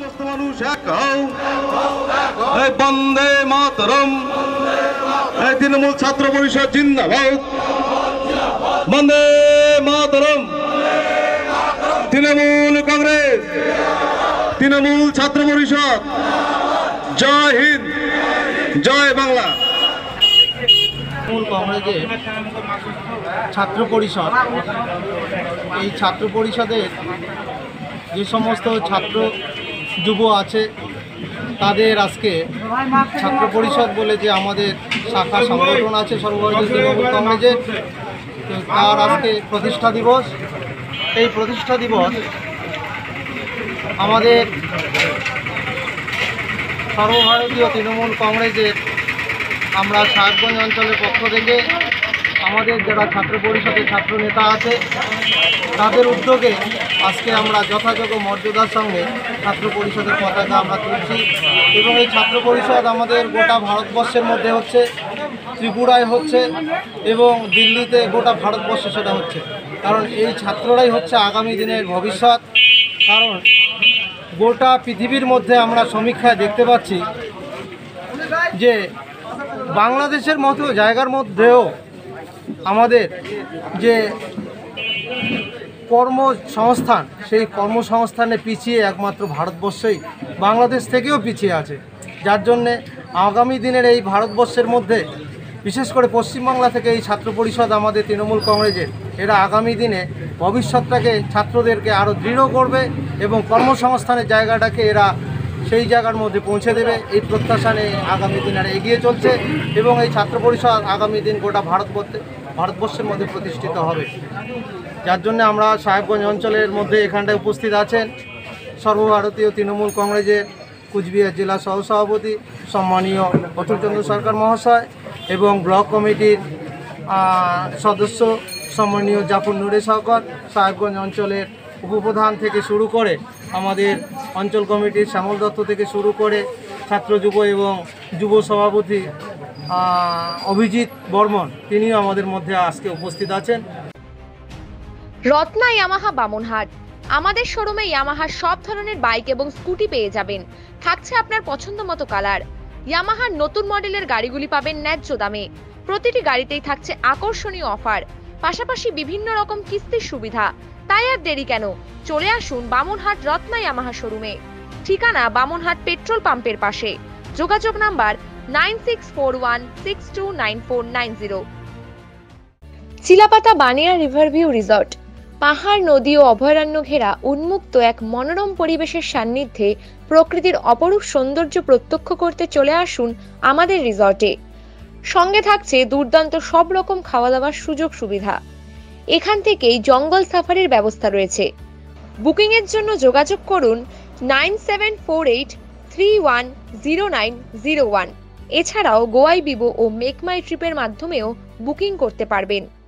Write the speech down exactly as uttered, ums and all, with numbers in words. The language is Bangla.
সমস্ত মানুষ এক হও, এই বন্দে মাতরম, এই তৃণমূল ছাত্র পরিষদ জিন্দাবাদ, বন্দে মাতরম, তৃণমূল কংগ্রেস, তৃণমূল ছাত্র পরিষদ, জয় হিন্দ, জয় বাংলা। তৃণমূল কংগ্রেসের ছাত্র পরিষদ, এই ছাত্র পরিষদের যে সমস্ত ছাত্র যুব আছে তাদের আজকে ছাত্র পরিষদ বলে যে আমাদের শাখা সংগঠন আছে সর্বভারতীয় তৃণমূল কংগ্রেসের, তো তার আজকে প্রতিষ্ঠা দিবস। এই প্রতিষ্ঠা দিবস আমাদের সর্বভারতীয় তৃণমূল কংগ্রেসের আমরা সাহেবগঞ্জ অঞ্চলের পক্ষ থেকে আমাদের যারা ছাত্র পরিষদের ছাত্র নেতা আছে তাদের উদ্যোগে আজকে আমরা যথাযোগ্য মর্যাদার সঙ্গে ছাত্র পরিষদের পতাকা আমরা তুলছি। এবং এই ছাত্র পরিষদ আমাদের গোটা ভারতবর্ষের মধ্যে হচ্ছে, ত্রিপুরায় হচ্ছে এবং দিল্লিতে, গোটা ভারতবর্ষে সেটা হচ্ছে। কারণ এই ছাত্ররাই হচ্ছে আগামী দিনের ভবিষ্যৎ। কারণ গোটা পৃথিবীর মধ্যে আমরা সমীক্ষায় দেখতে পাচ্ছি যে বাংলাদেশের মতো জায়গার মধ্যেও আমাদের যে কর্মসংস্থান, সেই কর্মসংস্থানে পিছিয়ে একমাত্র ভারতবর্ষই বাংলাদেশ থেকেও পিছিয়ে আছে। যার জন্যে আগামী দিনের এই ভারতবর্ষের মধ্যে বিশেষ করে পশ্চিমবাংলা থেকে এই ছাত্র পরিষদ আমাদের তৃণমূল কংগ্রেসের, এরা আগামী দিনে ভবিষ্যৎটাকে ছাত্রদেরকে আরও দৃঢ় করবে এবং কর্মসংস্থানের জায়গাটাকে এরা সেই জায়গার মধ্যে পৌঁছে দেবে। এই প্রত্যাশা নিয়ে আগামী দিন আর এগিয়ে চলছে এবং এই ছাত্র পরিষদ আগামী দিন গোটা ভারতবর্ষে ভারতবর্ষের মধ্যে প্রতিষ্ঠিত হবে। যার জন্য আমরা সাহেবগঞ্জ অঞ্চলের মধ্যে এখানটায় উপস্থিত আছেন সর্বভারতীয় তৃণমূল কংগ্রেসের কুচবিহার জেলা সহসভাপতি সম্মানীয় অতুলচন্দ্র সরকার মহাশয় এবং ব্লক কমিটির সদস্য সম্মানীয় জাফর নুরে সরকার, সাহেবগঞ্জ অঞ্চলের উপপ্রধান থেকে শুরু করে আমাদের অঞ্চল কমিটির শ্যামল দত্ত থেকে শুরু করে ছাত্র যুব এবং যুব সভাপতি অভিজিৎ বর্মন, তিনিও আমাদের মধ্যে আজকে উপস্থিত আছেন। রত্না ইয়ামাহা বামনহাট, আমাদের শোরুমে ইয়ামাহার সব ধরনের বাইক এবং স্কুটি পেয়ে যাবেন। থাকছে আপনার পছন্দ মতো কালার। ইয়ামাহার নতুন মডেলের গাড়িগুলি পাবেন ন্যায্য দামে। প্রতিটি গাড়িতেই থাকছে আকর্ষণীয় অফার, পাশাপাশি বিভিন্ন রকম কিস্তির সুবিধা। তাই আর দেরি কেন, চলে আসুন বামনহাট রত্না ইয়ামাহা শোরুমে। ঠিকানা বামনহাট পেট্রোল পাম্পের পাশে। যোগাযোগ number nine six four one six two nine four nine zero. Chilapata Bania riverview resort, পাহাড়, নদী ও অভয়ারণ্য ঘেরা উন্মুক্ত এক মনোরম পরিবেশের সান্নিধ্যে প্রকৃতির অপরূপ সৌন্দর্য প্রত্যক্ষ করতে চলে আসুন আমাদের রিসর্টে। সঙ্গে থাকছে দুর্দান্ত সব রকম খাওয়া দাওয়ার সুযোগ সুবিধা। এখান থেকেই জঙ্গল সাফারির ব্যবস্থা রয়েছে। বুকিং এর জন্য যোগাযোগ করুন nine seven four eight three one zero nine zero one. এছাড়াও গোয়াই বিবো ও মেক মাই ট্রিপের মাধ্যমেও বুকিং করতে পারবেন।